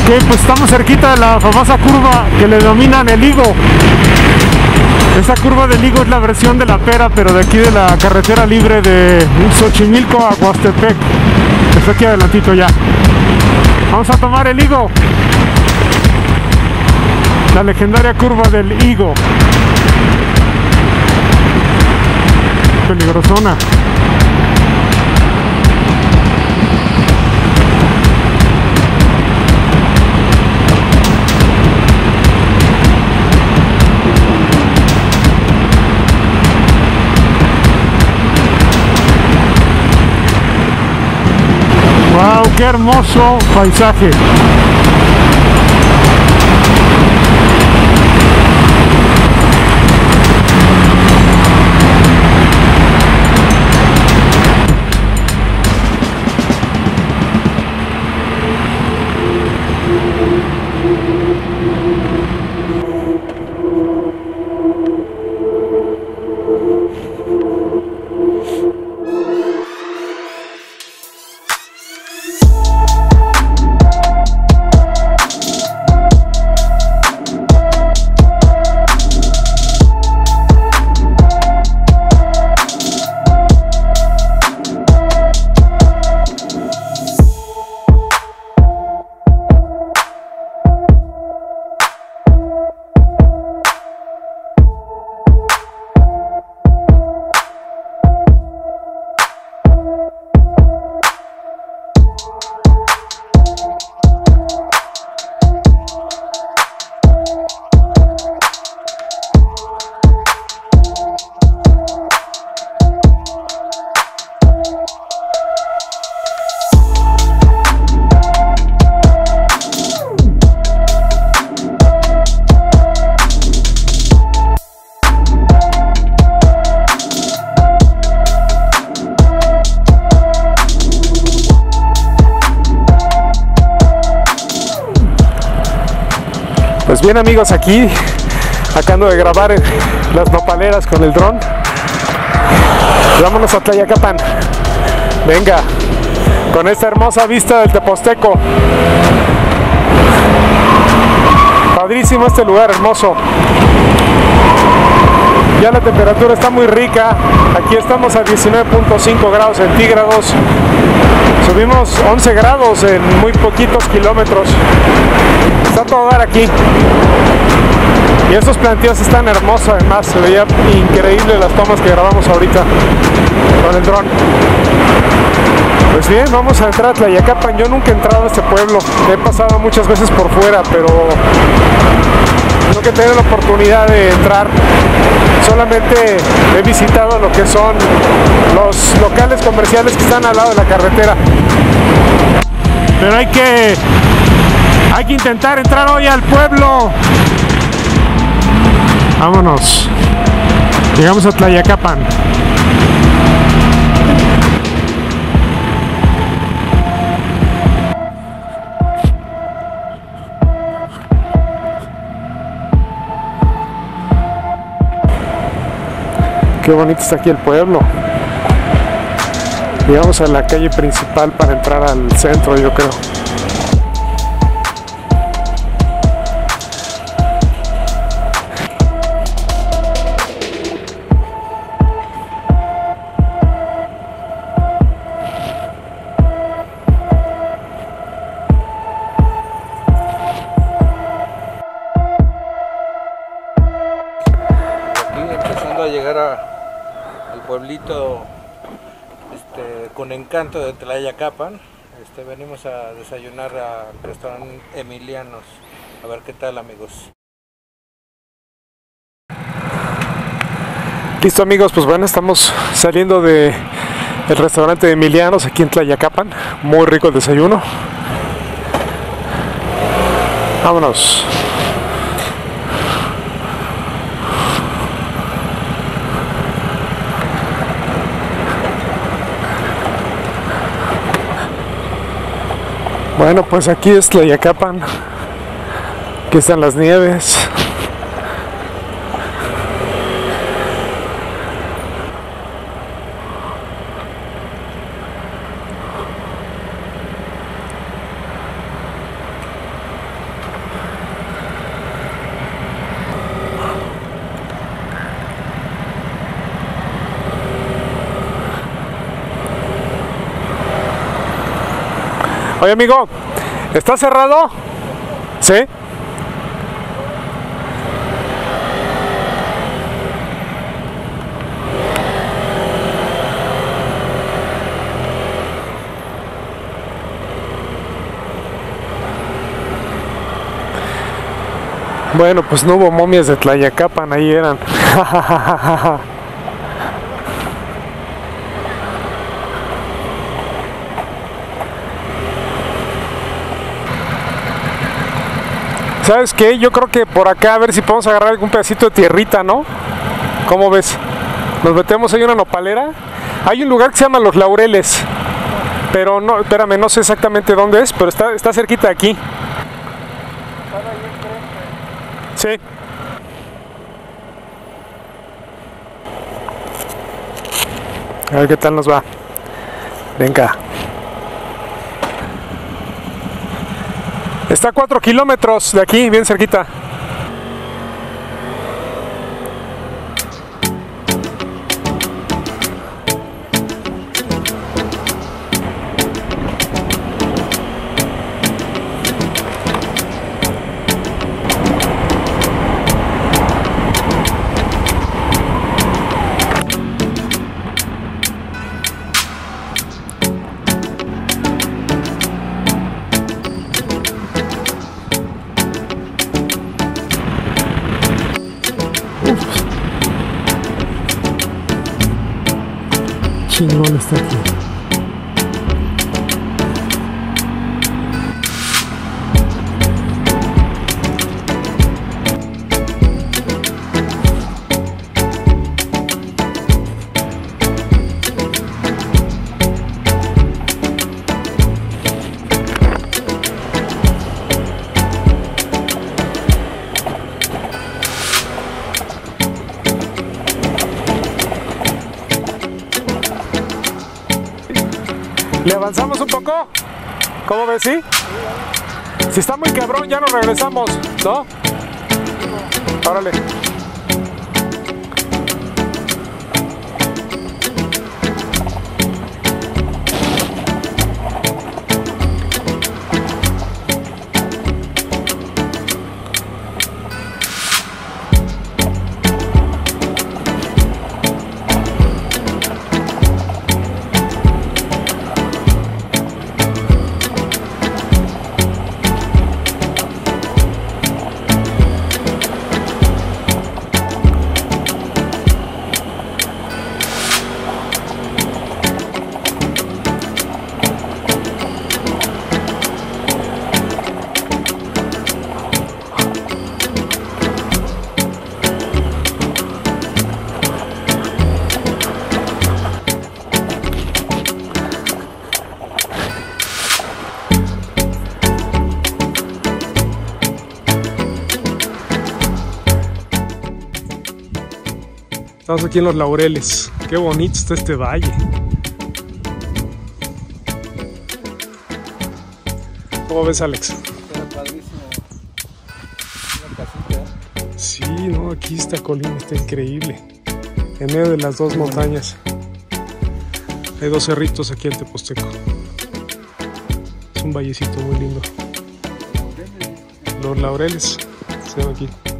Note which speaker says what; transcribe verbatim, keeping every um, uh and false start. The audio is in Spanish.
Speaker 1: Ok, pues estamos cerquita de la famosa curva que le denominan el higo. Esa curva del higo es la versión de la pera, pero de aquí de la carretera libre de Xochimilco a Huastepec. Está aquí adelantito ya. Vamos a tomar el higo. La legendaria curva del higo. Peligrosona. ¡Wow! ¡Qué hermoso paisaje! Pues bien amigos, aquí acabo de grabar en las nopaleras con el dron. Vámonos a Tlayacapan. Venga, con esta hermosa vista del Teposteco. Padrísimo este lugar, hermoso. Ya la temperatura está muy rica. Aquí estamos a diecinueve punto cinco grados centígrados. Subimos once grados en muy poquitos kilómetros. Está todo dar aquí. Y estos plantíos están hermosos, además. Se veía increíble las tomas que grabamos ahorita con el dron. Pues bien, vamos a entrar a Tlayacapan. Yo nunca he entrado a este pueblo. He pasado muchas veces por fuera, pero nunca he tenido la oportunidad de entrar. Solamente he visitado lo que son los locales comerciales que están al lado de la carretera. Pero hay que hay que intentar entrar hoy al pueblo. Vámonos. Llegamos a Tlayacapan. Qué bonito está aquí el pueblo. Llegamos a la calle principal para entrar al centro, yo creo.
Speaker 2: A llegar a, al pueblito este, con encanto de Tlayacapan. Este, venimos a desayunar al restaurante Emilianos. A ver qué tal, amigos.
Speaker 1: Listo amigos, pues bueno, estamos saliendo de el restaurante de Emilianos aquí en Tlayacapan. Muy rico el desayuno. Vámonos. Bueno, pues aquí es Tlayacapan. Aquí están las nieves. Oye, amigo, ¿está cerrado? ¿Sí? Bueno, pues no hubo momias de Tlayacapan, ahí eran. ¿Sabes qué? Yo creo que por acá a ver si podemos agarrar algún pedacito de tierrita, ¿no? ¿Cómo ves? Nos metemos ahí en una nopalera. Hay un lugar que se llama Los Laureles, pero no, espérame, no sé exactamente dónde es, pero está, está cerquita de aquí. Sí. A ver qué tal nos va. Venga. Está a cuatro kilómetros de aquí, bien cerquita. Chingón está aquí. ¿Le avanzamos un poco? ¿Cómo ves, sí? Si está muy cabrón, ya nos regresamos, ¿no? Órale. Estamos aquí en Los Laureles. Qué bonito está este valle. ¿Cómo ves, Alex?
Speaker 2: Está padrísimo. Una casita.
Speaker 1: Sí, no, aquí esta colina está increíble. En medio de las dos montañas. Hay dos cerritos aquí en Teposteco. Es un vallecito muy lindo. Los Laureles se llama aquí.